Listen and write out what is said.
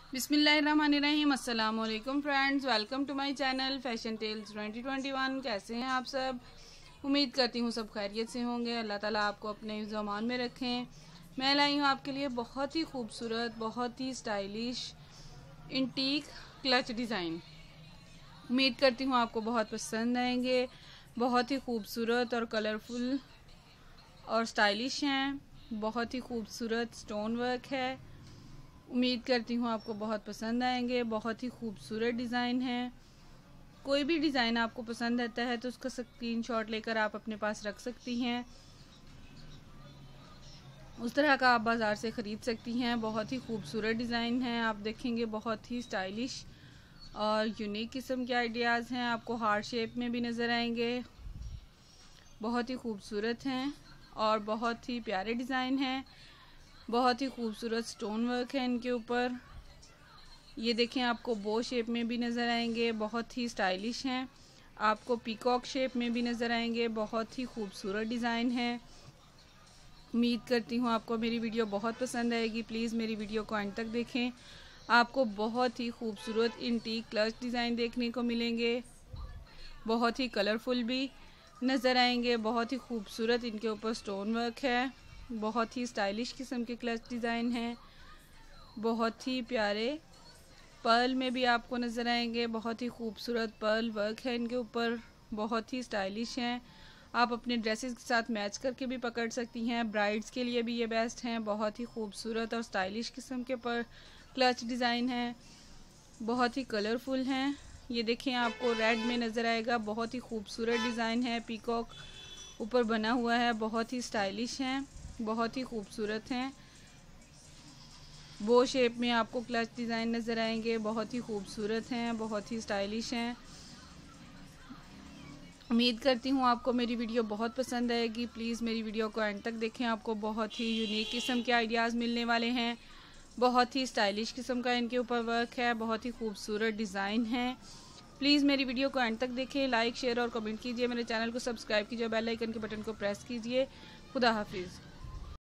बिस्मिल्लाहिर्रहमानिर्रहीम। अस्सलाम वालेकुम friends, welcome to my channel Fashion Tales 2021। कैसे हैं आप सब? उम्मीद करती हूँ सब खैरियत से होंगे। अल्लाह ताला आपको अपने ज़मान में रखें। मैं लाई हूँ आपके लिए बहुत ही खूबसूरत, बहुत ही स्टाइलिश इंटीक क्लच डिज़ाइन। उम्मीद करती हूँ आपको बहुत पसंद आएंगे। बहुत ही खूबसूरत और कलरफुल और स्टाइलिश हैं। बहुत ही खूबसूरत स्टोन वर्क है। उम्मीद करती हूँ आपको बहुत पसंद आएंगे। बहुत ही खूबसूरत डिज़ाइन है। कोई भी डिज़ाइन आपको पसंद आता है तो उसका स्क्रीनशॉट लेकर आप अपने पास रख सकती हैं। उस तरह का आप बाज़ार से ख़रीद सकती हैं। बहुत ही खूबसूरत डिज़ाइन है। आप देखेंगे बहुत ही स्टाइलिश और यूनिक किस्म के आइडियाज़ हैं। आपको हार्ट शेप में भी नज़र आएंगे। बहुत ही खूबसूरत हैं और बहुत ही प्यारे डिज़ाइन हैं। बहुत ही खूबसूरत स्टोन वर्क है इनके ऊपर। ये देखें, आपको बो शेप में भी नज़र आएंगे। बहुत ही स्टाइलिश हैं। आपको पीकॉक शेप में भी नज़र आएंगे। बहुत ही खूबसूरत डिज़ाइन है। उम्मीद करती हूँ आपको मेरी वीडियो बहुत पसंद आएगी। प्लीज़ मेरी वीडियो को अंत तक देखें। आपको बहुत ही खूबसूरत इंटीक क्लच डिज़ाइन देखने को मिलेंगे। बहुत ही कलरफुल भी नज़र आएंगे। बहुत ही खूबसूरत इनके ऊपर स्टोन वर्क है। बहुत ही स्टाइलिश किस्म के क्लच डिज़ाइन हैं। बहुत ही प्यारे पर्ल में भी आपको नज़र आएंगे। बहुत ही खूबसूरत पर्ल वर्क है इनके ऊपर। बहुत ही स्टाइलिश हैं। आप अपने ड्रेसेस के साथ मैच करके भी पकड़ सकती हैं। ब्राइड्स के लिए भी ये बेस्ट हैं। बहुत ही खूबसूरत और स्टाइलिश किस्म के पर क्लच डिज़ाइन हैं। बहुत ही कलरफुल हैं। ये देखें, आपको रेड में नज़र आएगा। बहुत ही खूबसूरत डिज़ाइन है। पीकॉक ऊपर बना हुआ है। बहुत ही स्टाइलिश हैं। बहुत ही खूबसूरत हैं। बो शेप में आपको क्लच डिज़ाइन नज़र आएंगे। बहुत ही खूबसूरत हैं। बहुत ही स्टाइलिश हैं। उम्मीद करती हूँ आपको मेरी वीडियो बहुत पसंद आएगी। प्लीज़ मेरी वीडियो को एंड तक देखें। आपको बहुत ही यूनिक किस्म के आइडियाज़ मिलने वाले हैं। बहुत ही स्टाइलिश किस्म का इनके ऊपर वर्क है। बहुत ही खूबसूरत डिज़ाइन है। प्लीज़ मेरी वीडियो को एंड तक देखें। लाइक, शेयर और कमेंट कीजिए। मेरे चैनल को सब्सक्राइब कीजिए। बेल आइकन के बटन को प्रेस कीजिए। खुदा हाफिज़।